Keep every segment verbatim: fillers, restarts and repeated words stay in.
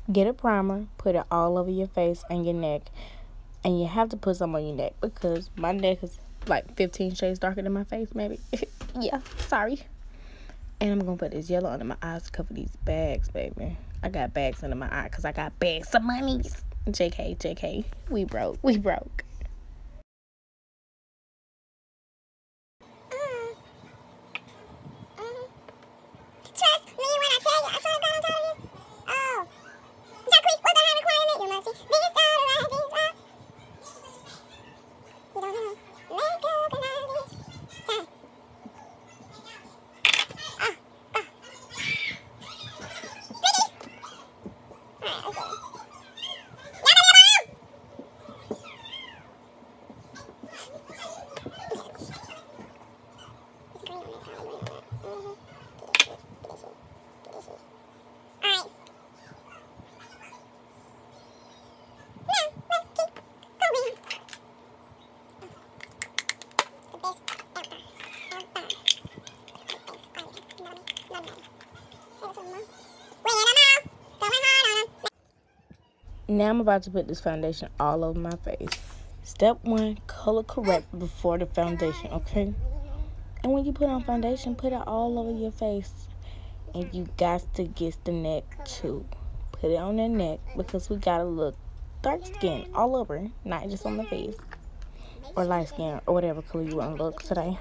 Get a primer, put it all over your face and your neck. And you have to put some on your neck because my neck is like fifteen shades darker than my face, maybe. Yeah, sorry. And I'm going to put this yellow under my eyes to cover these bags, baby. I got bags under my eye because I got bags of monies. J K, J K. We broke. We broke. Trust me when I tell you, I swear to God, I'm tired of this. Oh. So quick, what the hell requirement? You must be. These are the right things, right? You don't know. Let go, cause I this. Time. Ah, ah. Pretty. Alright, let's go. Yabba, yabba, yabba. It's green on that, probably green on that. Mm-hmm. Alright. Now I'm about to put this foundation all over my face. Step one, color correct before the foundation, okay? And when you put on foundation, put it all over your face. And you got to get the neck too. Put it on the neck because we gotta look dark skin all over, not just on the face. Or light skin, or whatever color you want to look today.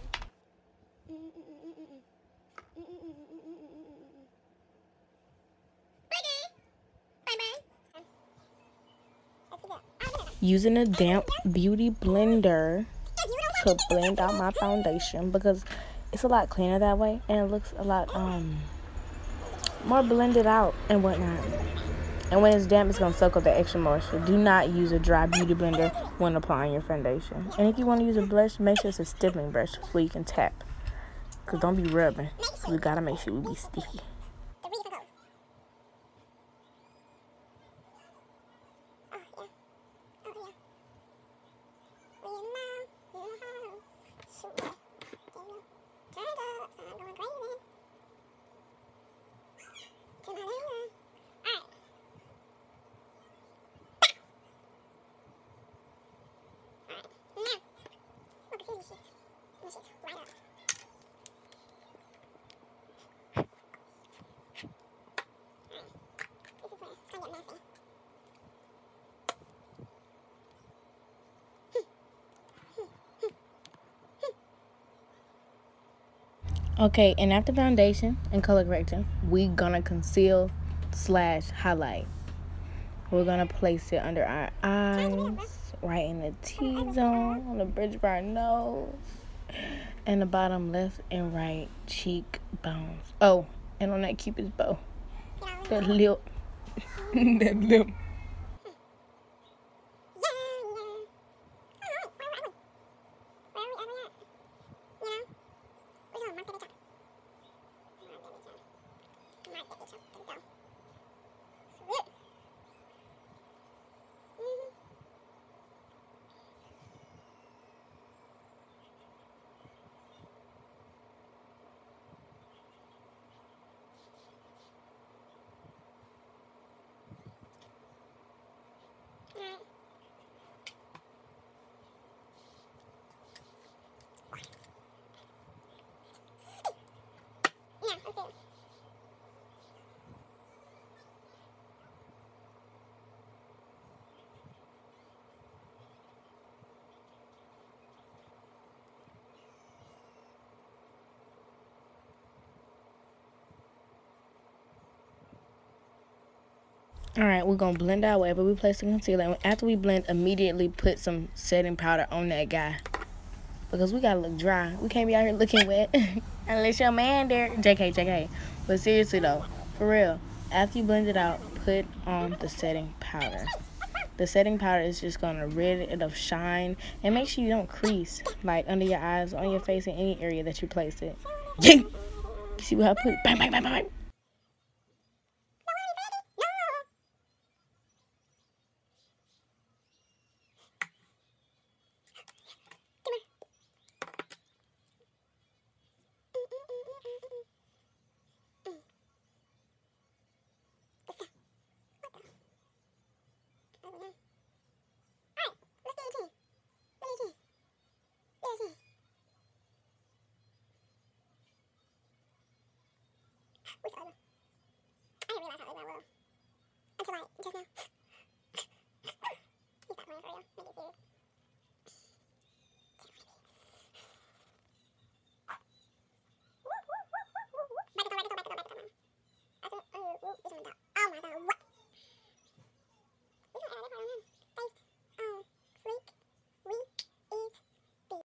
Using a damp beauty blender to blend out my foundation because it's a lot cleaner that way and it looks a lot um more blended out and whatnot. And when it's damp, it's going to soak up the extra moisture. Do not use a dry beauty blender when applying your foundation. And if you want to use a brush, make sure it's a stippling brush where you can tap. Because don't be rubbing. So we got to make sure we be sticky. Okay, and after foundation and color correction, we gonna conceal slash highlight. We're gonna place it under our eyes, right in the T-zone, on the bridge of our nose, and the bottom left and right cheekbones. Oh, and on that Cupid's bow. That lip. That lip. Alright, we're going to blend out wherever we place the concealer. And after we blend, immediately put some setting powder on that guy. Because we got to look dry. We can't be out here looking wet. Unless your man there. J K, J K. But seriously though, for real, after you blend it out, put on the setting powder. The setting powder is just going to rid it of shine. And make sure you don't crease. Like under your eyes, on your face, in any area that you place it. You see what I put? Bang, bang, bang, bang. Which other? I didn't realize how ugly I was. Until like just now. He's not playing for real. Make it serious. Back it up, back it up, back it up, back it up. I think, oh, whoop, this one got, oh my god, what? This one added on him. Face, um, sleek, weak, is, big.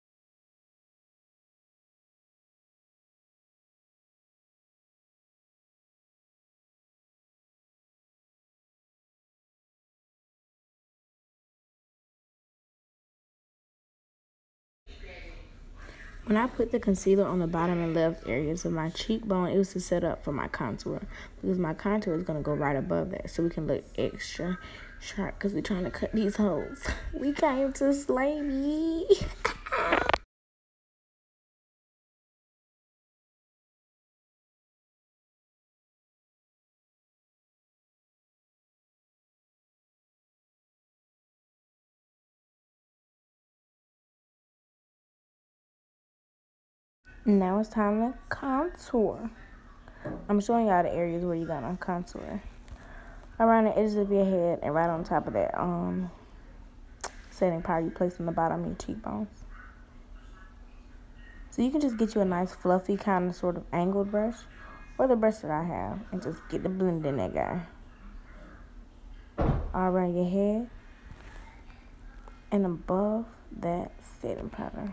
When I put the concealer on the bottom and left areas of my cheekbone, it was to set up for my contour. Because my contour is going to go right above that. So we can look extra sharp because we're trying to cut these holes. We came to slay me. Now it's time to contour. I'm showing y'all the areas where you're gonna contour. Around the edges of your head and right on top of that um setting powder you place on the bottom of your cheekbones. So you can just get you a nice fluffy kind of sort of angled brush or the brush that I have and just get the blend in that guy. All around your head and above that setting powder.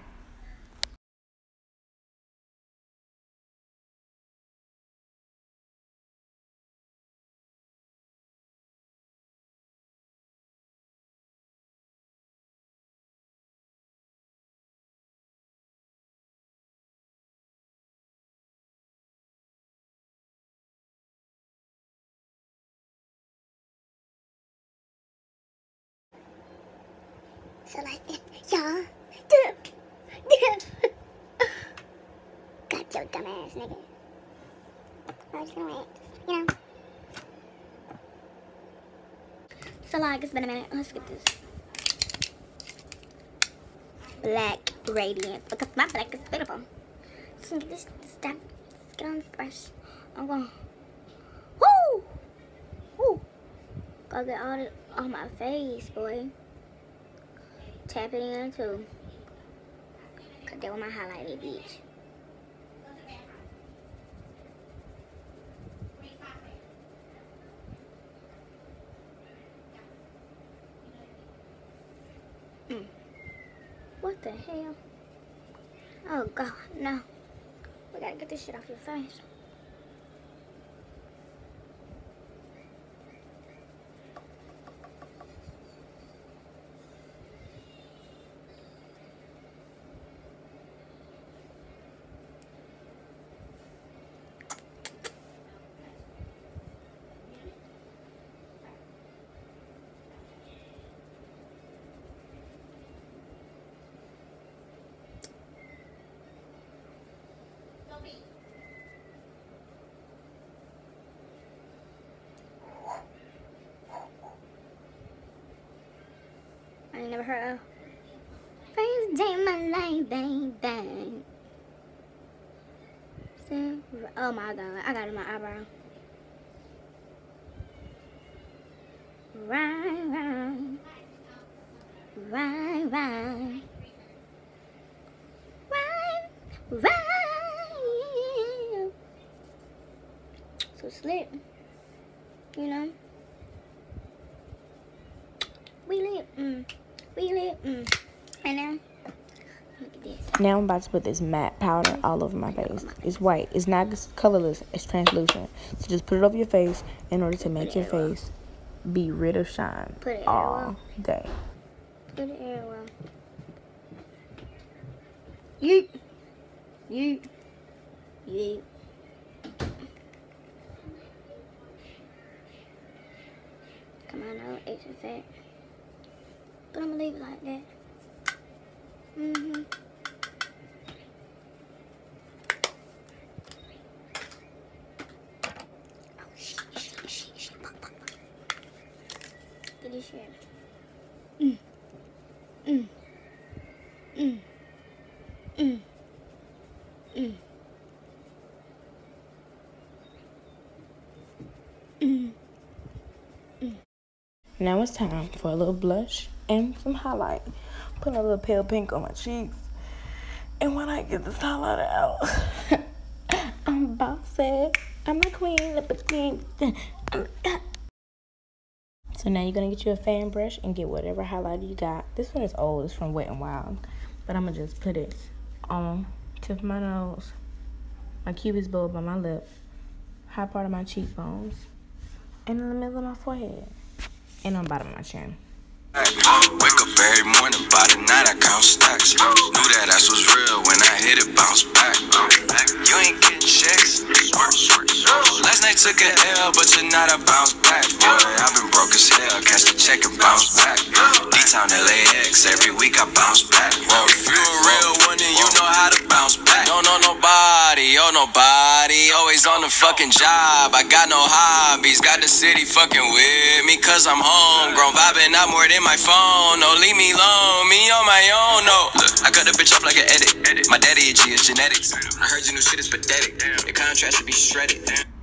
So like, y'all, got your dumb ass nigga. I'm just gonna wait, you know. So like, it's been a minute. Let's get this black Radiance because my black is beautiful. Just gonna get this, this step. Let's get on this brush. I'm going, woo, woo. Go get all it on my face, boy. Tap it in too. Cause that was my highlighted bitch. Mm. What the hell? Oh god, no. We gotta get this shit off your face. I ain't never heard of first day of my life, bang bang. See? Oh my god, I got it in my eyebrow. Right, right, right, right, right, right. So slip, you know. We lit, mm. We lit, mm. And now, look at this. Now I'm about to put this matte powder all over my face. It's white. It's not colorless. It's translucent. So just put it over your face in order to make your face be rid of shine all day. Put it in well. Yeet. Yeet. Yeet. Come on now, extra fat. But I'm gonna leave it like that. Mm-hmm. Oh, shit, shit, shit, shit. Pop, pop, pop. Get this shit. Mm. Mm. Mm. Mm. Mm. now it's time for a little blush and some highlight. Putting a little pale pink on my cheeks. And when I get this highlighter out, I'm bossy. I'm a queen of the queen. So now you're going to get you a fan brush and get whatever highlighter you got. This one is old. It's from Wet n Wild. But I'm going to just put it on tip of my nose, my cupid's bow by my lip, high part of my cheekbones, and in the middle of my forehead, and on the bottom of my chin. Wake up every morning, by the night I count stacks. Knew that ass was real when I hit it, bounce back. You ain't getting checks. Last night took an L, but tonight I bounce back. Boy, I've been broke as hell, catch the check and bounce back. D-Town L A X, every week I bounce back. Whoa, if you a real one, then you know how to bounce back. Don't know nobody, oh nobody, always on the fucking job. I got no hobbies, got the city fucking with me, cause I'm homegrown, vibing out more than my phone. No, leave me alone, me on my own. No, look, I cut the bitch off like an edit. My daddy a G, it's genetics. I heard your new shit is pathetic. Your contrast should be shredded.